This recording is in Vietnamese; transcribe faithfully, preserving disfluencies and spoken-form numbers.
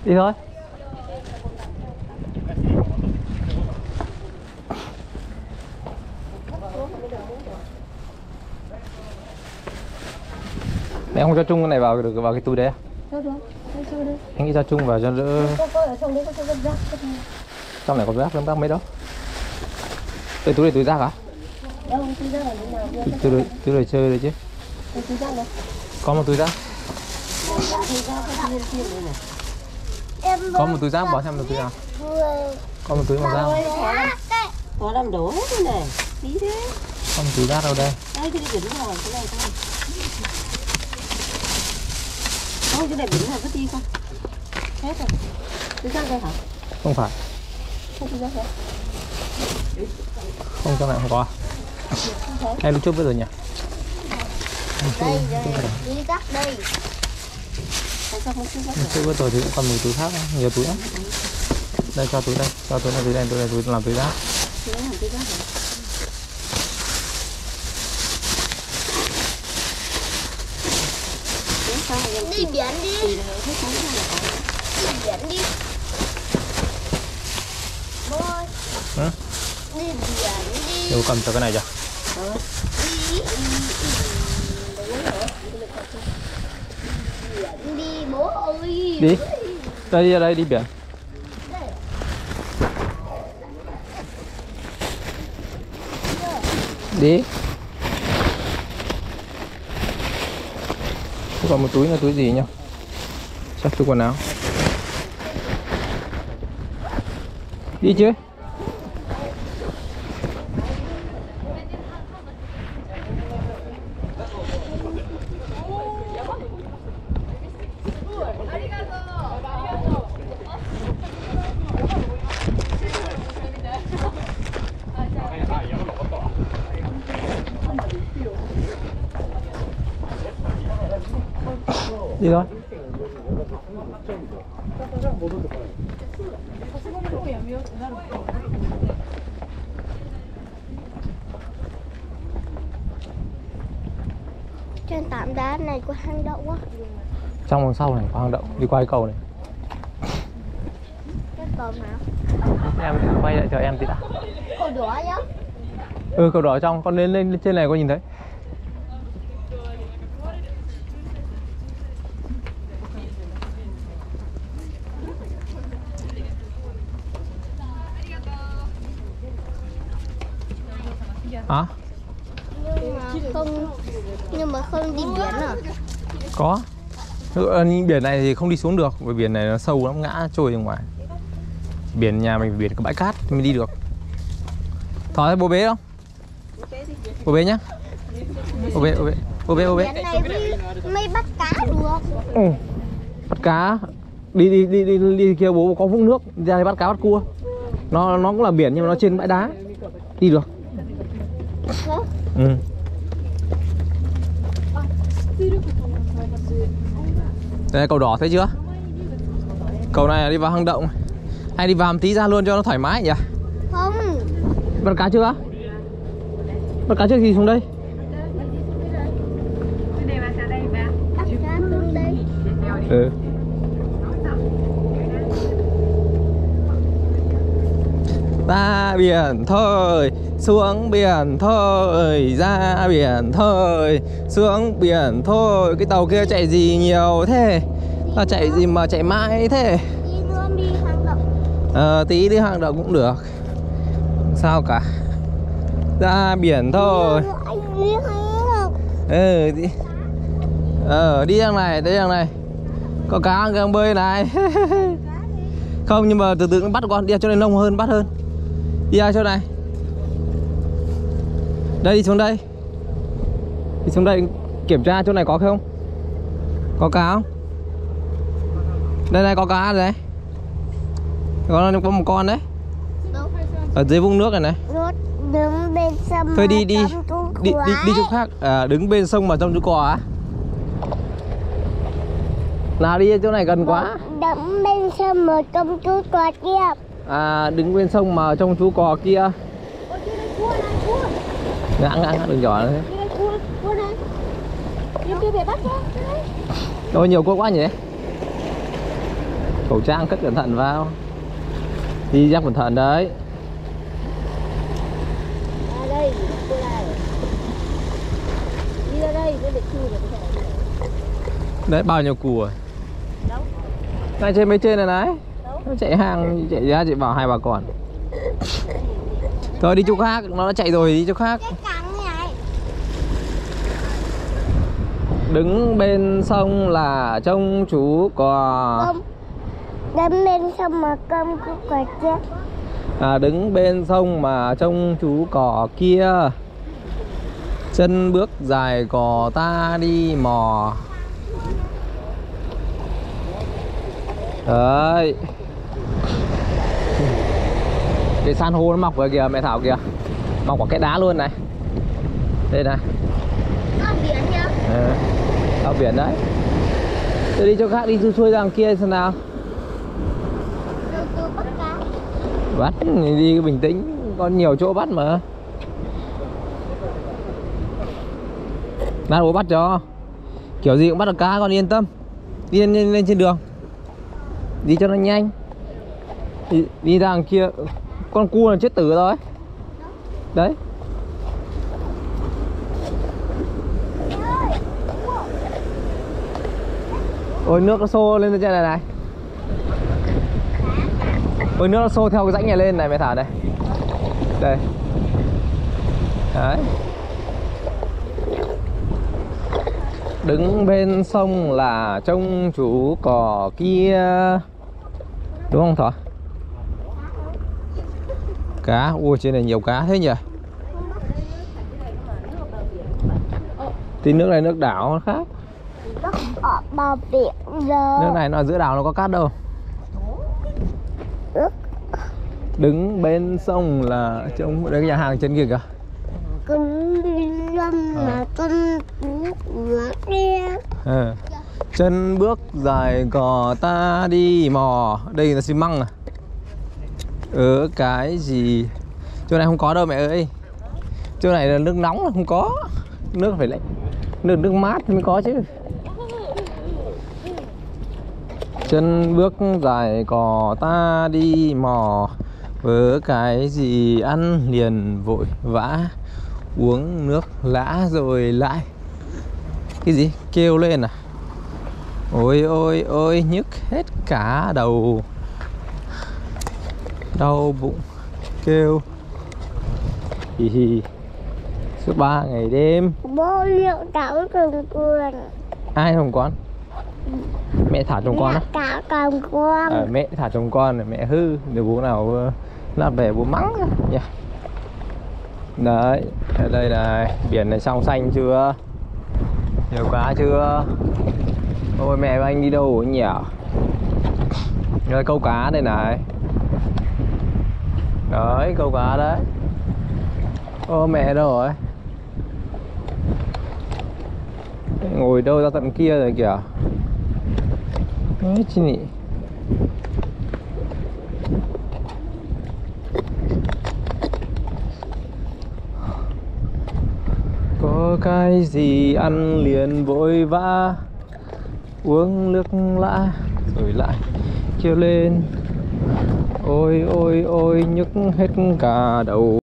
Đi thôi. Mẹ không cho Trung cái này vào được vào cái túi đấy à? Cho được. Cho được. Anh nghĩ cho Trung vào cho đỡ. Cô cô ở trong đấy có cho rác rác. Trong này có rác không bác mấy đâu? Cái túi này túi rác hả? Đâu, túi rác ở bên nào? Túi túi túi này chơi đấy chứ. Túi rác đâu? Có một túi rác. Có một túi rác bỏ xem một túi nào. Có một túi màu rác. Có làm đổ hết rồi này. Tí thế. Có một túi rác đâu đây? Đây cái này biển rồi, cái này thôi. Không, cái này biển rồi, vứt đi không? Hết rồi. Túi rác đây hả? Không phải. Không túi rác hả? Không, trong này không có. Hay lúc trước bây giờ nhỉ? Đây, đây, túi rác đây. Lúc trước bây giờ thì cũng còn một túi khác, nhiều túi lắm. Đây cho túi đây, cho túi này túi đây, túi này túi làm túi rác. Đi biển đi. Đi biển đi. Bố ơi. Hả? Đi biển đi. Đâu cầm cho cái này chưa? Ừ. Đi. Đi bố ơi. Đi. Đây đi ra đây đi biển. Đi. Còn một túi là túi gì nhỉ? Chắc túi quần áo. Đi chứ? Đi thôi. Trên tảng đá này có hang động á. Trong đằng sau này có hang động, đi qua cái cầu này. Cái cầu nào? Em quay lại cho em tí đã. Cầu đỏ nhá. Ừ, cầu đỏ trong, con lên lên trên này có nhìn thấy. Hả? Nhưng mà không nhưng mà không đi biển à? Có. Nhưng biển này thì không đi xuống được, bởi biển này nó sâu lắm, ngã trôi ra ngoài. Biển nhà mình biển có bãi cát thì mình đi được. Thỏ thấy bố bế không? Bố bế nhá. Bố bế, bố bế, bố bế, bố bế. Biển này mới bắt cá được. Ừ. Bắt cá. Đi đi đi đi đi kia bố có vũng nước, ra đây bắt cá bắt cua. Nó nó cũng là biển nhưng mà nó trên bãi đá. Đi được. Ừ. Đây cầu đỏ thấy chưa? Cầu này là đi vào hang động. Hay đi vào một tí ra luôn cho nó thoải mái nhỉ? Không. Bắt cá chưa? Bắt cá trước thì xuống đây. Bắt cá xuống đây. Ừ. Ra biển thôi, xuống biển thôi, ra biển thôi, xuống biển thôi. Cái tàu kia chạy gì nhiều thế? Nó chạy gì mà chạy mãi thế? Đi nữa đi hang động. Ờ, tí đi hang động cũng được. Sao cả. Ra biển thôi. Anh đi hang động. Ừ, đi. Ờ, đi đằng này, tới đằng này. Có cá ăn đang bơi này. Không, nhưng mà từ từ bắt con đi ra chỗ này nông hơn, bắt hơn. Đi ra chỗ này. Đây, đi xuống đây. Đi xuống đây kiểm tra chỗ này có không? Có cá không? Đây này có cá đây. Có, có một con đấy. Đâu? Ở dưới vũng nước này này. Đứng bên sông. Thôi đi đi. Đi đi đi chỗ khác. À, đứng bên sông mà trong chú cò á. Nào đi chỗ này gần quá. Đứng bên sông mà trong chú cò kia. À, đứng bên sông mà trong chú cò kia. Ngã ngã ngã đừng giỏi nữa. Đi về bắt cho. Ôi nhiều cua quá nhỉ. Khẩu trang cất cẩn thận vào. Đi dắt cẩn thận đấy. À đây, cô này. Đi ra đây, nó để chui được cái này. Đấy, bao nhiêu củ rồi? Đâu? Này trên mấy trên này này. Đâu? Nó chạy hàng, chạy ra chạy vào hai bà con. Thôi đi chỗ khác, nó đã chạy rồi đi chỗ khác. Cái cẳng này. Đứng bên sông là trông chú cò. Không. Đứng bên sông mà cơm cũng có chết. À, đứng bên sông mà trông chú cò kia. Chân bước dài cò ta đi mò. Đấy. Cái san hô nó mọc rồi kìa mẹ Thảo kìa. Mọc vào cái đá luôn này. Đây này. Có biển nhá. Ừ. Ở biển đấy. Tôi đi chỗ khác, đi xuôi xuôi ra đằng kia xem nào. Tôi tôi bắt cá. Bắt đi bình tĩnh, có nhiều chỗ bắt mà. Lát bố bắt cho. Kiểu gì cũng bắt được cá, con yên tâm. Đi lên, lên, lên trên đường. Đi cho nó nhanh. Đi, đi ra đằng kia. Con cua là chết tử rồi. Đấy. Ôi nước nó xô lên trên này này. Ôi nước nó xô theo cái rãnh này lên này mẹ Thảo này. Đây. Đấy. Đứng bên sông là trông chú cò kia. Đúng không Thỏ? Cá, ui trên này nhiều cá thế nhỉ. Thì nước này nước đảo nó khác. Ở bờ biển giờ. Nước này nó ở giữa đảo nó có cát đâu. Đứng bên sông là trông đây cái nhà hàng trên kia kìa. Con lâm mà con ngựa kia. À. Chân bước dài cò ta đi mò. Đây là xi măng à. Ừ cái gì. Chỗ này không có đâu mẹ ơi. Chỗ này là nước nóng là không có. Nước phải lạnh. Nước nước mát thì mới có chứ. Chân bước dài cò ta đi mò. Với cái gì ăn liền vội vã. Uống nước lã rồi lại. Cái gì? Kêu lên à? Ôi ôi ôi nhức hết cả đầu. Đau bụng. Kêu. Hì hì. Suốt ba ngày đêm. Bố liệu trống cùng con. Ai trông con? Mẹ thả chồng con á? Cả cùng con. À, mẹ thả chồng con là mẹ hư. Để bố nào làm về bố mắng nha. Đấy, ở đây này, biển này trong xanh chưa? Nhiều cá chưa? Ôi mẹ anh đi đâu nhỉ? Rồi câu cá đây này. Đấy, câu cá đấy. Ô mẹ đâu rồi? Ngồi đâu ra tận kia rồi kìa. Đấy chị nhỉ. Có cái gì ăn liền vội vã. Uống nước lã rồi lại kêu lên. Ôi ôi ôi nhức hết cả đầu.